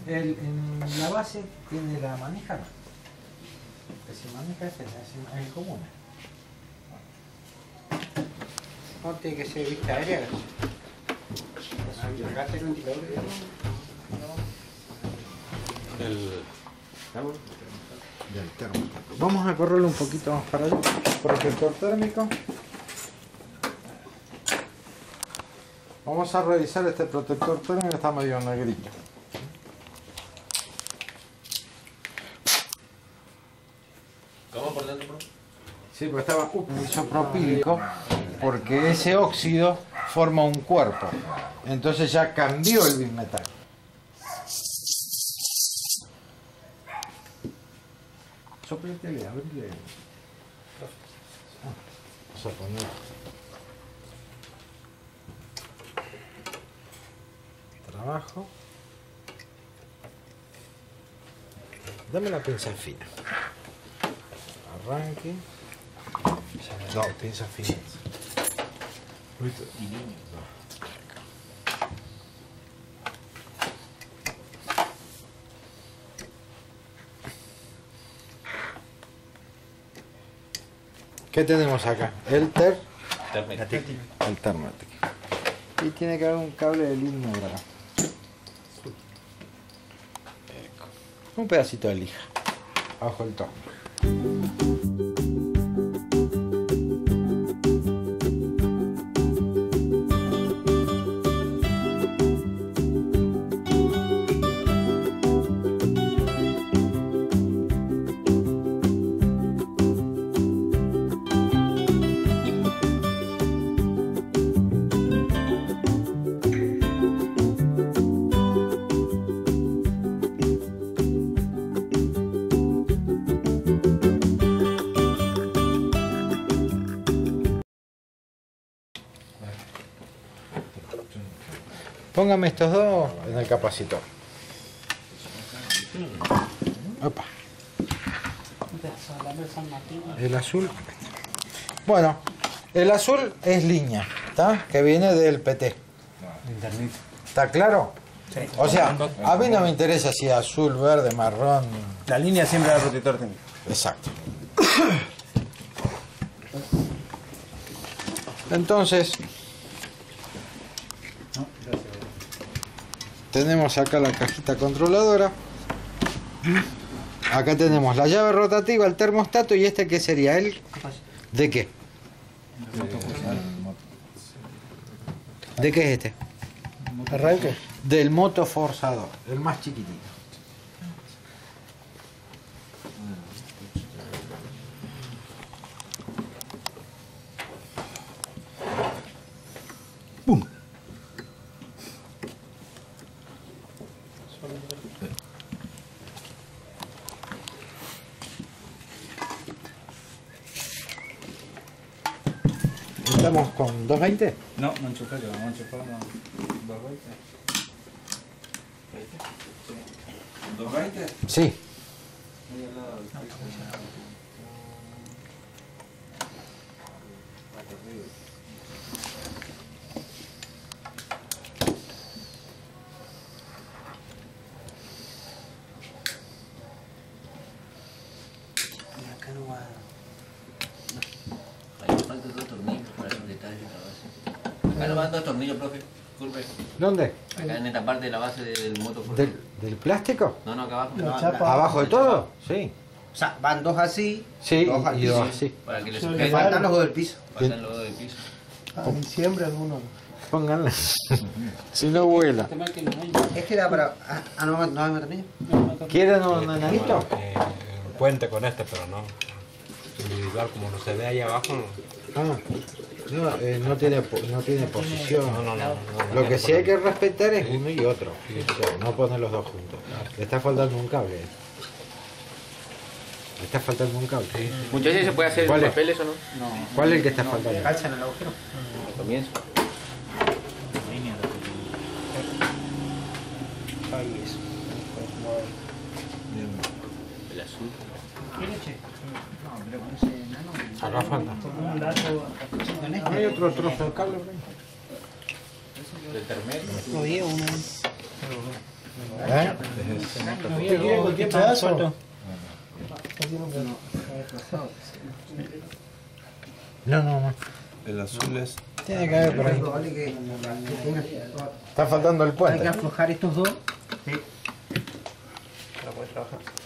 En la base tiene la manija, ¿no? Que se maneja es el común. No tiene que ser vista aérea. Acá está el ventilador. Del termostato. Vamos a correrlo un poquito más para allá. Protector térmico. Vamos a revisar este protector térmico que está medio negrito. ¿Cómo por dentro? Sí, pues estaba isopropílico porque ese óxido forma un cuerpo. Entonces ya cambió el bismetal. Soplétele, abrile. Vamos a poner. Trabajo. Dame la pinza fina. Arranque. No, pinza fina. ¿Qué tenemos acá? El Thermatic. Y tiene que haber un cable de línea acá. Un pedacito de lija. Bajo el torno. Póngame estos dos en el capacitor. Opa. El azul. Bueno, el azul es línea, ¿está? Que viene del PT. ¿Está claro? Sí. O sea, a mí no me interesa si es azul, verde, marrón. La línea siempre da protector térmico. Exacto. Entonces, tenemos acá la cajita controladora. Acá tenemos la llave rotativa, el termostato y este que sería el... ¿De qué? ¿De qué es este? Arranque. Del motoforzador, el más chiquitito. ¡Bum! ¿Estamos con 220? No, no enchufé, vamos a enchufar 220. ¿220? Sí. Acá no va. Ahí me faltan dos tornillos para los detalles de la base. Acá nos van dos tornillos, profe. Disculpe. ¿Dónde? Acá en esta parte de la base del motor. ¿Del plástico? No, acá abajo. La chapa. ¿Abajo de todo? Sí. O sea, van dos así, Sí, dos al y piso. dos así. Para que les Sí, Me sujeten. faltan los dos del piso. Faltan los dos del piso. A diciembre alguno. Pónganle. Si no vuela. Este era para... no hay tornillo. ¿Quieren un enanito? Un puente con este, pero no. Individual, como no se ve ahí abajo. Ah, no tiene posición. No. Lo que sí hay que respetar es uno y otro. O sea, no poner los dos juntos. Le está faltando un cable. Le está faltando un cable. Muchas ¿se puede hacer ¿Cuál en es? papeles o no? ¿Cuál es el que está faltando? Calza en el agujero. Al comienzo. Ahí es. El azul. Acá falta. ¿No hay otro trozo de cable? Del termero. No había uno. ¿Eh? Cualquier pedazo. No. El azul es... Tiene que haber por ahí. Probable que tenga- Está faltando el hay que puente. aflojar estos dos. No puede trabajar.